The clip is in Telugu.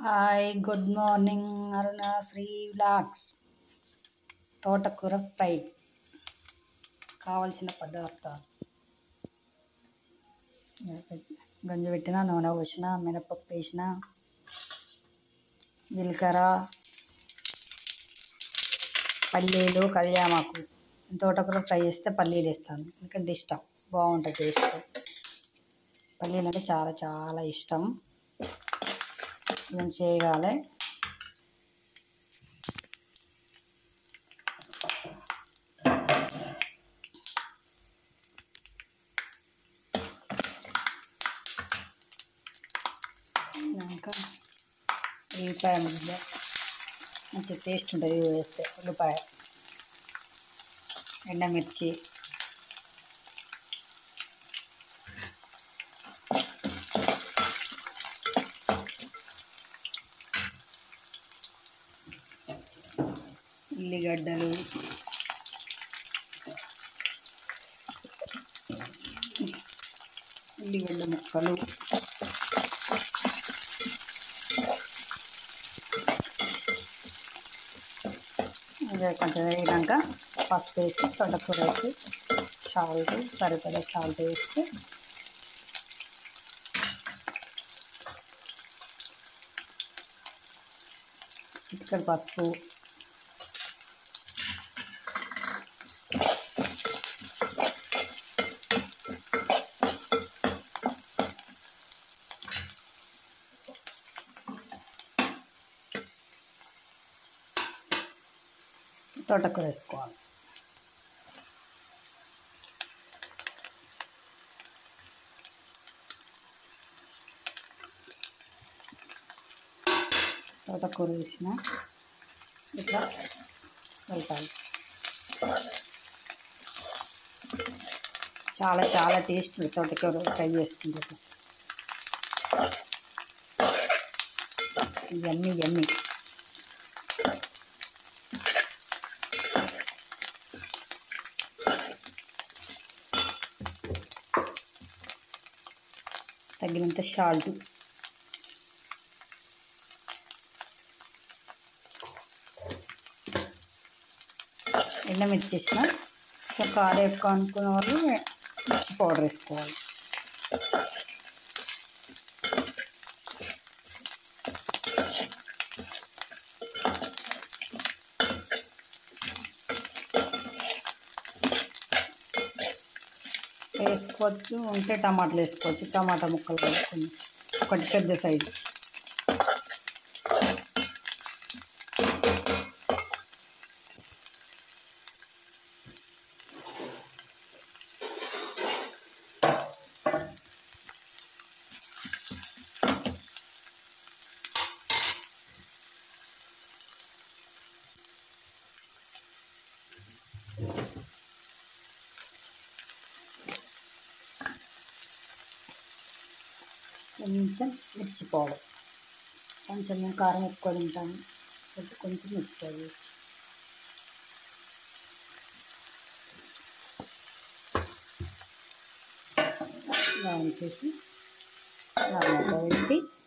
Hi good morning Arunashri vlogs. తోటకూర ఫ్రై కావలసిన పదార్థాలు: గంజి పెట్టిన, నూనె పోసిన, మినపప్పు వేసిన, జీలకర్ర, పల్లీలు, కళ్యామాకు. తోటకూర ఫ్రై చేస్తే పల్లీలు వేస్తాను, ఎందుకంటే ఇష్టం, బాగుంటుంది టేస్ట్. పల్లీలు అంటే చాలా చాలా ఇష్టం. ఇవన్నీ చేయగాలి. ఇంకా ఉల్లిపాయ ముద్ద మంచి టేస్ట్ ఉంటుంది ఇవి వేస్తే. ఉల్లిపాయ, ఎండమిర్చి, ఉల్లిగడ్డలు, ఉల్లిగడ్డ ముక్కలు, అదే కొంచెం వేగినాక పసుపు వేసి, తోటకూర వేసి, సాల్ట్, సరిపడా సాల్ట్ వేసి, చిటికెడు పసుపు, తోటకూర వేసుకోవాలి. తోటకూర వేసిన ఇట్లా కలపాలి. చాలా చాలా టేస్ట్ తోటకూర ఫ్రై చేసుకుంటే. ఇవన్నీ తగినంత సాల్ట్, ఎండమిర్చి వేసిన. కొంచెం కారం ఎక్కువ అనుకున్న వాళ్ళు మిర్చి పౌడర్ వేసుకోవాలి. వేసుకోవచ్చు, ఉంటే టమాటాలు వేసుకోవచ్చు. టమాటా ముక్కలు వేసుకుని ఒకటి పెద్ద సైజు. కొంచెం మిర్చి పౌడర్, కొంచెం మేము కారం ఎక్కువ తింటాము, కొంచెం మిర్చి పౌడర్, ఇలా చేసి మూత పెట్టి